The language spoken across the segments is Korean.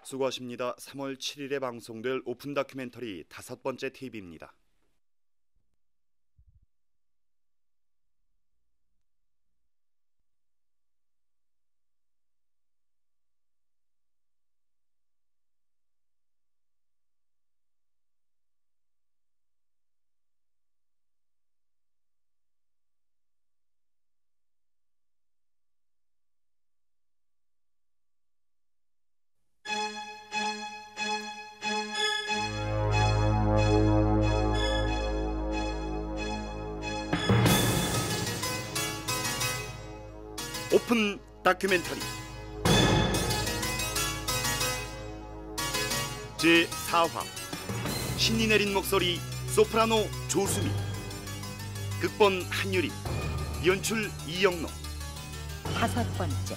수고하십니다. 3월 7일에 방송될 오픈 다큐멘터리 5번째 TV입니다. 오픈 다큐멘터리 제4화 신이 내린 목소리 소프라노 조수미, 극본 한유리, 연출 이영노. 5번째.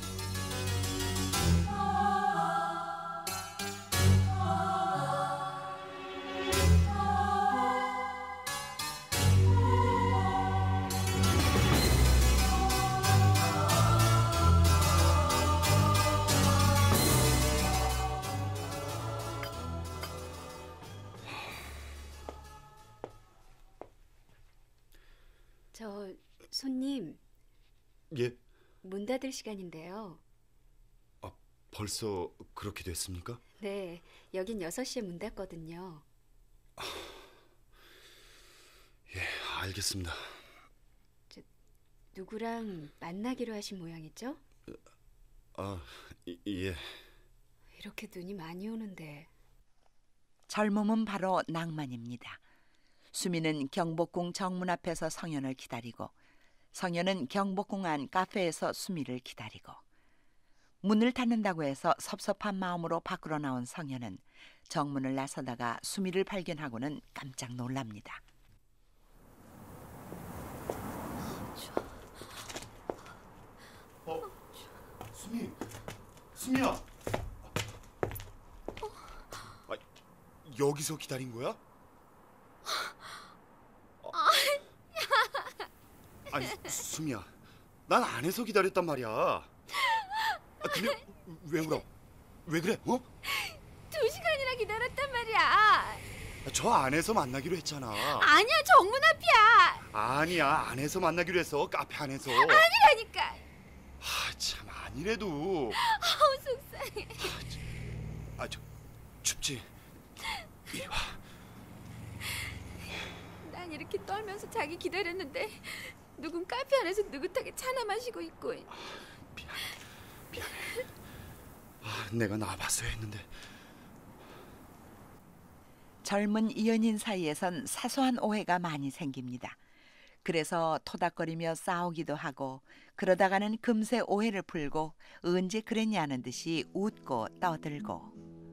손님. 예? 문 닫을 시간인데요. 아, 벌써 그렇게 됐습니까? 네, 여긴 6시에 문 닫거든요. 예, 알겠습니다. 누구랑 만나기로 하신 모양이죠? 예. 이렇게 눈이 많이 오는데. 젊음은 바로 낭만입니다. 수미는 경복궁 정문 앞에서 성현을 기다리고, 성현은 경복궁 안 카페에서 수미를 기다리고, 문을 닫는다고 해서 섭섭한 마음으로 밖으로 나온 성현은 정문을 나서다가 수미를 발견하고는 깜짝 놀랍니다. 수미야. 여기서 기다린 거야? 아니, 수미야, 난 안에서 기다렸단 말이야. 근데 왜 울어? 왜 그래? 2시간이나 기다렸단 말이야. 저 안에서 만나기로 했잖아. 아니야, 정문 앞이야. 아니야, 안에서 만나기로 했어. 카페 안에서. 아니라니까. 참, 아니래도. 속상해. 춥지? 이리 와. 난 이렇게 떨면서 자기 기다렸는데 누군 카페 안에서 느긋하게 차나 마시고 있고. 미안해. 내가 나와봤어야 했는데. 젊은 이연인 사이에선 사소한 오해가 많이 생깁니다. 그래서 토닥거리며 싸우기도 하고, 그러다가는 금세 오해를 풀고 언제 그랬냐는 듯이 웃고 떠들고.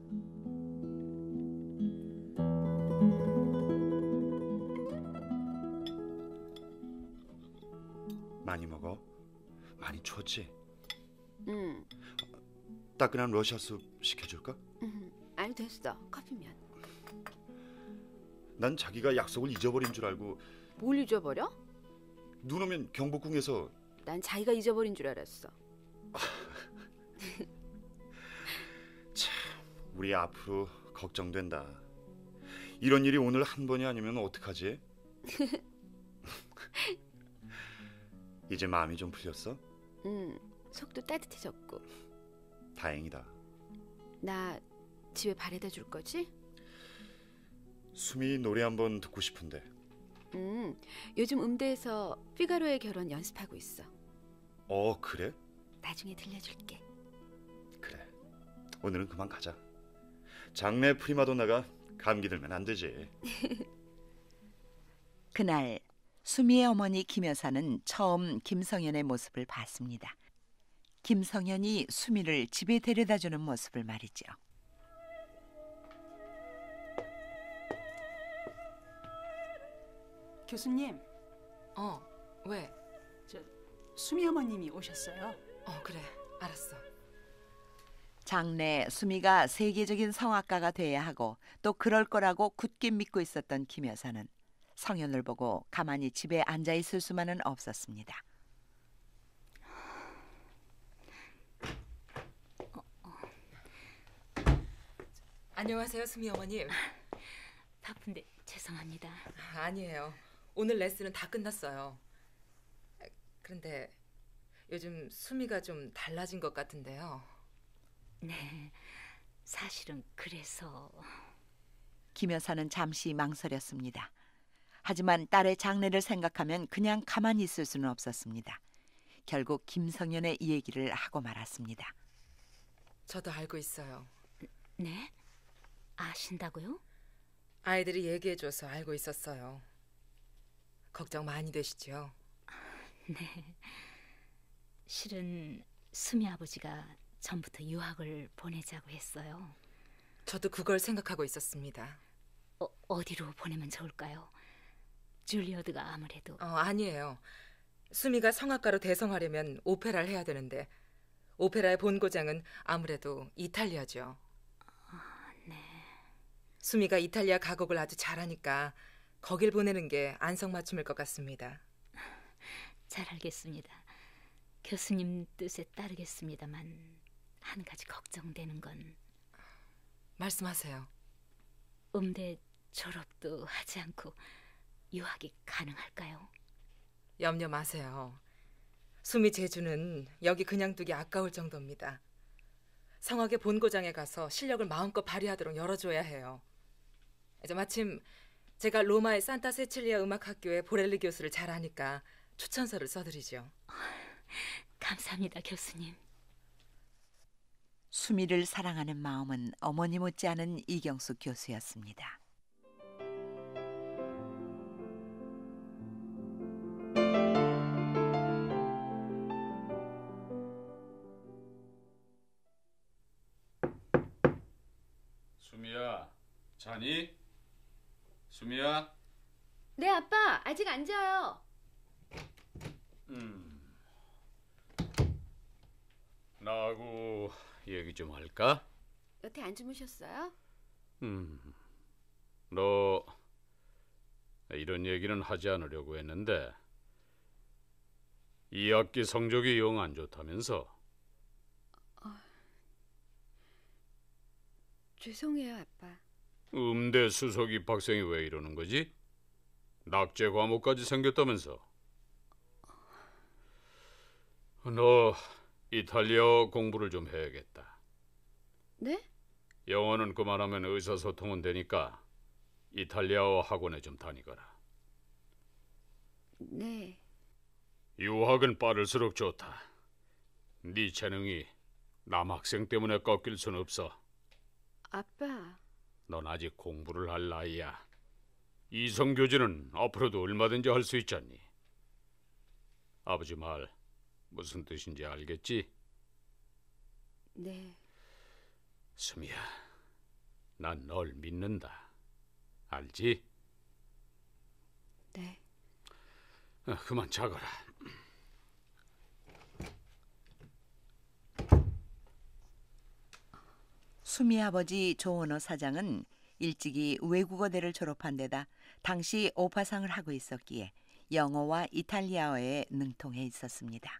많이 먹어? 많이 추웠지? 응. 따끈한 러시아 숲 시켜줄까? 아니, 됐어. 커피면. 난 자기가 약속을 잊어버린 줄 알고. 뭘 잊어버려? 눈 오면 경복궁에서. 난 자기가 잊어버린 줄 알았어. 참, 우리 앞으로 걱정된다. 이런 일이 오늘 한 번이 아니면 어떡하지? 이제 마음이 좀 풀렸어? 속도 따뜻해졌고. 다행이다. 나 집에 바래다 줄 거지? 수미 노래 한번 듣고 싶은데. 요즘 음대에서 피가로의 결혼 연습하고 있어. 그래? 나중에 들려줄게. 그래. 오늘은 그만 가자. 장래 프리마돈나가 감기 들면 안 되지. 그날 수미의 어머니 김 여사는 처음 김성현의 모습을 봤습니다. 김성현이 수미를 집에 데려다주는 모습을 말이죠. 교수님. 왜? 수미 어머님이 오셨어요. 그래, 알았어. 장래 수미가 세계적인 성악가가 돼야 하고 또 그럴 거라고 굳게 믿고 있었던 김 여사는 성현을 보고 가만히 집에 앉아 있을 수만은 없었습니다. 안녕하세요, 수미 어머님. 바쁜데 죄송합니다. 아니에요. 오늘 레슨은 다 끝났어요. 그런데 요즘 수미가 좀 달라진 것 같은데요. 네, 사실은 그래서... 김 여사는 잠시 망설였습니다. 하지만 딸의 장래를 생각하면 그냥 가만히 있을 수는 없었습니다. 결국 김성현의 얘기를 하고 말았습니다. 저도 알고 있어요. 네? 아신다고요? 아이들이 얘기해줘서 알고 있었어요. 걱정 많이 되시죠? 네. 실은 수미 아버지가 전부터 유학을 보내자고 했어요. 저도 그걸 생각하고 있었습니다. 어디로 보내면 좋을까요? 줄리어드가 아무래도... 아니에요. 수미가 성악가로 대성하려면 오페라를 해야 되는데 오페라의 본고장은 아무래도 이탈리아죠. 네. 수미가 이탈리아 가곡을 아주 잘하니까 거길 보내는 게 안성맞춤일 것 같습니다. 잘 알겠습니다. 교수님 뜻에 따르겠습니다만 한 가지 걱정되는 건 말씀하세요. 음대 졸업도 하지 않고 유학이 가능할까요? 염려 마세요. 수미 재주는 여기 그냥 두기 아까울 정도입니다. 성악의 본고장에 가서 실력을 마음껏 발휘하도록 열어줘야 해요. 이제 마침 제가 로마의 산타 세칠리아 음악학교의 보렐리 교수를 잘 아니까 추천서를 써드리죠. 감사합니다, 교수님. 수미를 사랑하는 마음은 어머니 못지않은 이경숙 교수였습니다. 수미야, 자니? 수미야? 네, 아빠. 아직 안 자요. 나하고 얘기 좀 할까? 여태 안 주무셨어요? 너 이런 얘기는 하지 않으려고 했는데 이 학기 성적이 영 안 좋다면서? 죄송해요, 아빠. 음대 수석 입학생이 왜 이러는 거지? 낙제 과목까지 생겼다면서? 너 이탈리아 공부를 좀 해야겠다. 네? 영어는 그만하면 의사소통은 되니까 이탈리아어 학원에 좀 다니거라. 네. 유학은 빠를수록 좋다. 네 재능이 남학생 때문에 꺾일 순 없어. 아빠. 넌 아직 공부를 할 나이야. 이성교제는 앞으로도 얼마든지 할 수 있잖니. 아버지 말 무슨 뜻인지 알겠지? 네. 수미야, 난 널 믿는다. 알지? 네. 그만 자거라. 수미 아버지 조원호 사장은 일찍이 외국어대를 졸업한 데다 당시 오파상을 하고 있었기에 영어와 이탈리아어에 능통해 있었습니다.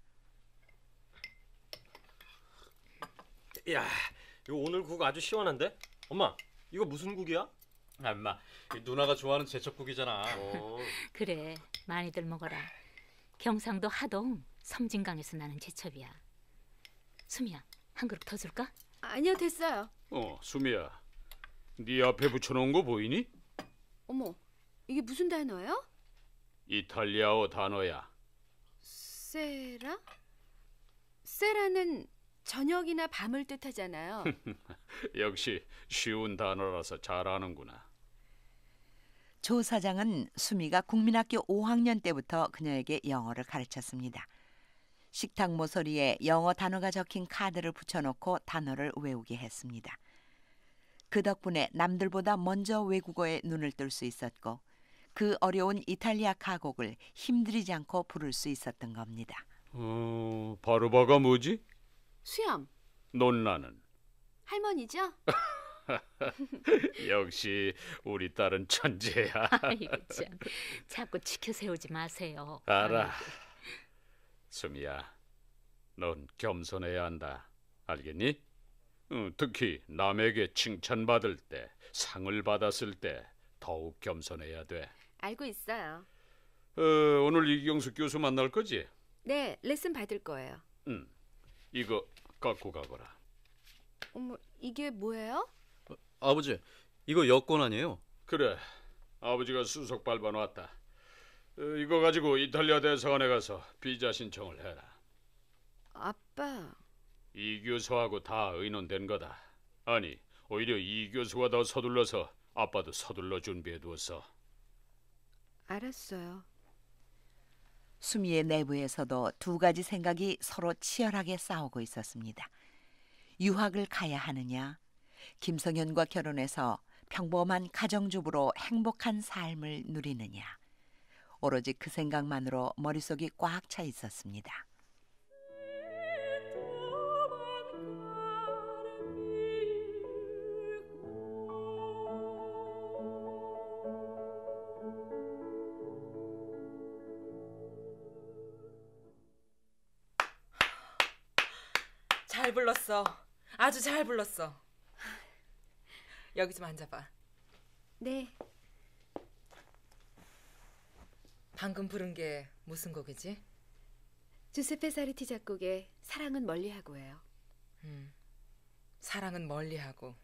야, 이거 오늘 국 아주 시원한데? 엄마, 이거 무슨 국이야? 엄마, 누나가 좋아하는 제첩국이잖아. 그래, 많이들 먹어라. 경상도 하동 섬진강에서 나는 제첩이야. 수미야, 한 그릇 더 줄까? 아니요, 됐어요. 수미야, 네 앞에 붙여놓은 거 보이니? 어머, 이게 무슨 단어예요? 이탈리아어 단어야. 세라? 세라는 저녁이나 밤을 뜻하잖아요. 역시 쉬운 단어라서 잘 아는구나. 조 사장은 수미가 국민학교 5학년 때부터 그녀에게 영어를 가르쳤습니다. 식탁 모서리에 영어 단어가 적힌 카드를 붙여놓고 단어를 외우게 했습니다. 그 덕분에 남들보다 먼저 외국어에 눈을 뜰 수 있었고 그 어려운 이탈리아 가곡을 힘들이지 않고 부를 수 있었던 겁니다. 바로바가 뭐지? 수염. 논나는. 할머니죠? 역시 우리 딸은 천재야. 아이고 참, 자꾸 치켜 세우지 마세요. 알아. 수미야, 넌 겸손해야 한다. 알겠니? 특히 남에게 칭찬받을 때, 상을 받았을 때 더욱 겸손해야 돼. 알고 있어요. 오늘 이경수 교수 만날 거지? 네, 레슨 받을 거예요. 이거 갖고 가거라. 어머, 이게 뭐예요? 아버지, 이거 여권 아니에요? 그래, 아버지가 수석 밟아놨다. 이거 가지고 이탈리아 대사관에 가서 비자 신청을 해라. 아빠. 이 교수하고 다 의논된 거다. 아니, 오히려 이 교수가 더 서둘러서 아빠도 서둘러 준비해두었어. 알았어요. 수미의 내부에서도 두 가지 생각이 서로 치열하게 싸우고 있었습니다. 유학을 가야 하느냐, 김성현과 결혼해서 평범한 가정주부로 행복한 삶을 누리느냐. 오로지 그 생각만으로 머릿속이 꽉 차 있었습니다. 잘 불렀어. 아주 잘 불렀어. 여기 좀 앉아봐. 네, 방금 부른 게 무슨 곡이지? 주세페 사르티 작곡의 사랑은 멀리하고예요. 사랑은 멀리하고.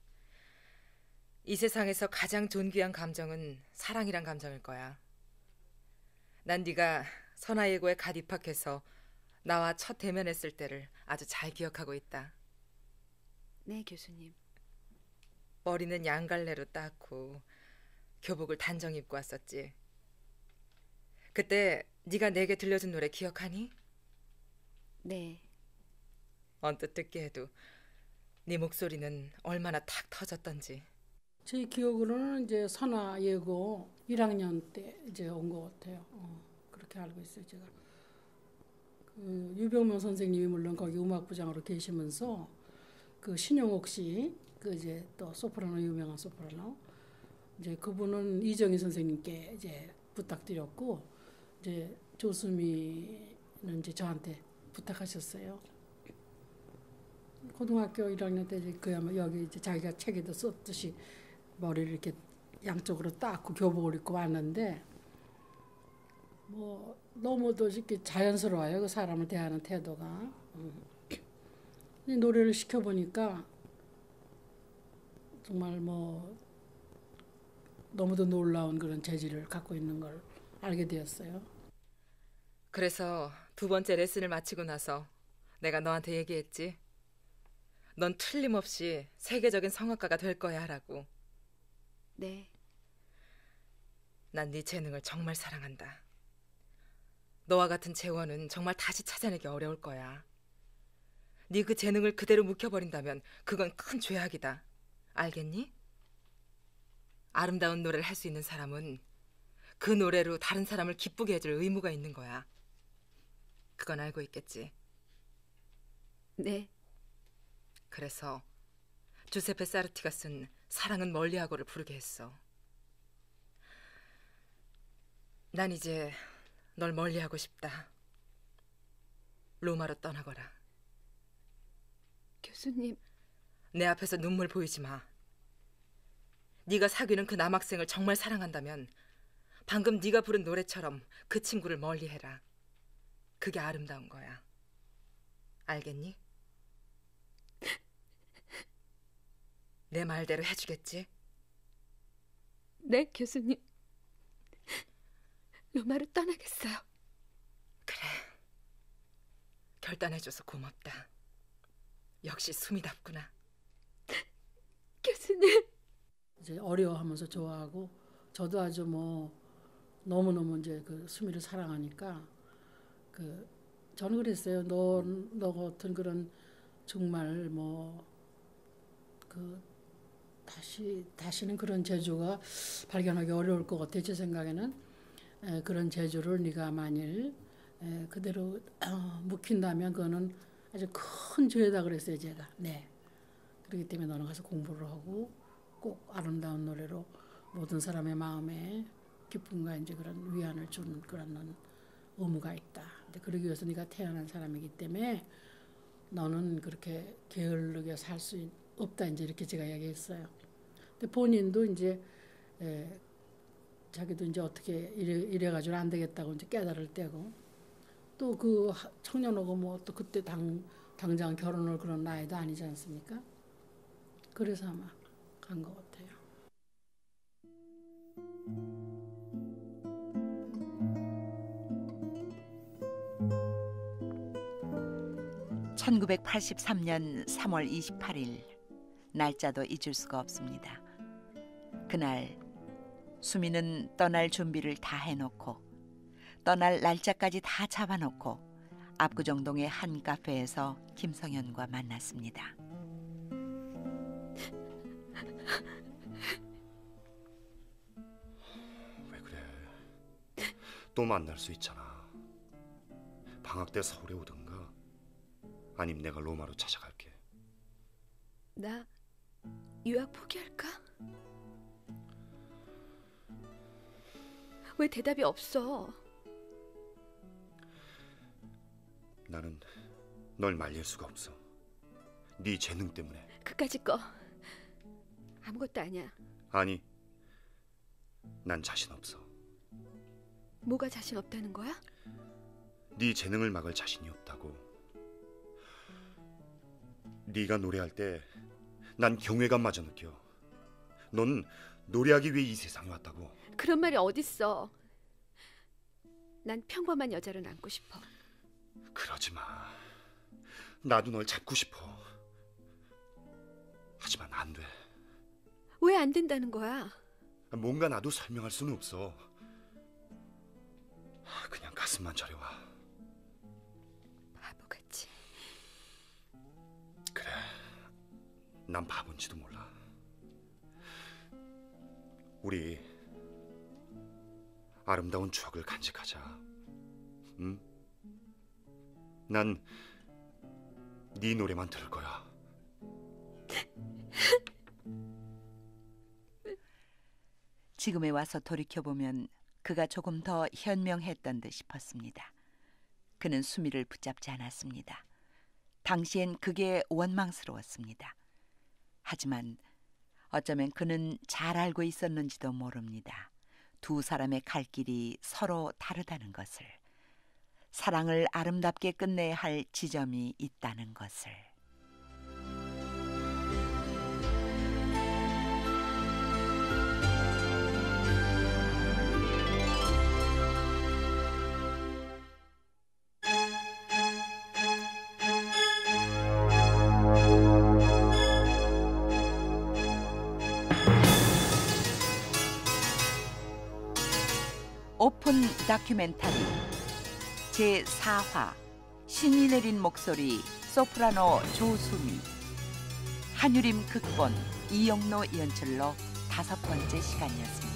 이 세상에서 가장 존귀한 감정은 사랑이란 감정일 거야. 난 네가 선화예고에 갓 입학해서 나와 첫 대면했을 때를 아주 잘 기억하고 있다. 네, 교수님. 머리는 양갈래로 닦고 교복을 단정 입고 왔었지. 그때 네가 내게 들려준 노래 기억하니? 네, 언뜻 듣기에도 네 목소리는 얼마나 탁 터졌던지. 제 기억으로는 이제 선화예고 1학년 때 이제 온 것 같아요. 그렇게 알고 있어요, 제가. 그 유병명 선생님이 물론 거기 음악부장으로 계시면서 그 신용옥 씨, 그 이제 또 소프라노, 유명한 소프라노, 이제 그분은 이정희 선생님께 이제 부탁드렸고, 이제 조수미는 이제 저한테 부탁하셨어요. 고등학교 1학년 때 이제 그야말로 여기 이제 자기가 책에도 썼듯이 머리를 이렇게 양쪽으로 닦고 교복을 입고 왔는데, 뭐 너무도 이렇게 자연스러워요, 그 사람을 대하는 태도가. 노래를 시켜보니까 정말 뭐 너무도 놀라운 그런 재질을 갖고 있는 걸 알게 되었어요. 그래서 두 번째 레슨을 마치고 나서 내가 너한테 얘기했지. 넌 틀림없이 세계적인 성악가가 될 거야 라고. 네. 난 네 재능을 정말 사랑한다. 너와 같은 재원은 정말 다시 찾아내기 어려울 거야. 네 그 재능을 그대로 묵혀버린다면 그건 큰 죄악이다. 알겠니? 아름다운 노래를 할 수 있는 사람은 그 노래로 다른 사람을 기쁘게 해줄 의무가 있는 거야. 그건 알고 있겠지? 네. 그래서 주세페 사르티가 쓴 사랑은 멀리하고를 부르게 했어. 난 이제 널 멀리하고 싶다. 로마로 떠나거라. 교수님. 내 앞에서 눈물 보이지 마. 네가 사귀는 그 남학생을 정말 사랑한다면 방금 네가 부른 노래처럼 그 친구를 멀리해라. 그게 아름다운 거야. 알겠니? 내 말대로 해주겠지? 네, 교수님. 로마로 떠나겠어요. 그래. 결단해줘서 고맙다. 역시 수미답구나. 교수님. 이제 어려워하면서 좋아하고, 저도 아주 뭐 너무너무 이제 그 수미를 사랑하니까, 그 저는 그랬어요. 너 같은 그런 정말 뭐 그 다시는 그런 재주가 발견하기 어려울 것 같아. 제 생각에는 그런 재주를 네가 만일 그대로 묵힌다면 그거는 아주 큰 죄다 그랬어요, 제가. 네. 그렇기 때문에 너는 가서 공부를 하고 꼭 아름다운 노래로 모든 사람의 마음에 기쁨과 이제 그런 위안을 주는 그런 의무가 있다. 근데 그러기 위해서 네가 태어난 사람이기 때문에 너는 그렇게 게으르게 살 수 없다 이제 이렇게 제가 얘기했어요. 근데 본인도 이제 자기도 이제 어떻게 이래가지고 안 되겠다고 이제 깨달을 때고 또 그 청년하고 뭐 또 그때 당장 결혼을 그런 나이도 아니지 않습니까? 그래서 아마 간 것 같아요. 1983년 3월 28일 날짜도 잊을 수가 없습니다. 그날 수미는 떠날 준비를 다 해놓고 떠날 날짜까지 다 잡아놓고 압구정동의 한 카페에서 김성현과 만났습니다. 왜 그래? 또 만날 수 있잖아. 방학 때 서울에 오든가 아니면 내가 로마로 찾아갈게. 나 유학 포기할까? 왜 대답이 없어? 나는 널 말릴 수가 없어. 네 재능 때문에. 그까짓 거 아무것도 아니야. 아니, 난 자신 없어. 뭐가 자신 없다는 거야? 네 재능을 막을 자신이 없다고. 네가 노래할 때 난 경외감마저 느껴. 넌 노래하기 위해 이 세상에 왔다고. 그런 말이 어딨어. 난 평범한 여자로 남고 싶어. 그러지 마. 나도 널 잡고 싶어. 하지만 안 돼. 왜 안 된다는 거야? 뭔가 나도 설명할 수는 없어. 그냥 가슴만 저려와. 바보같이. 그래, 난 바본지도 몰라. 우리 아름다운 추억을 간직하자. 응? 난 네 노래만 들을 거야. 지금에 와서 돌이켜보면 그가 조금 더 현명했던 듯 싶었습니다. 그는 수미를 붙잡지 않았습니다. 당시엔 그게 원망스러웠습니다. 하지만 어쩌면 그는 잘 알고 있었는지도 모릅니다. 두 사람의 갈 길이 서로 다르다는 것을, 사랑을 아름답게 끝내야 할 지점이 있다는 것을. 오픈 다큐멘터리 제4화 신이 내린 목소리 소프라노 조수미, 한유림 극본, 이영로 연출로 5번째 시간이었습니다.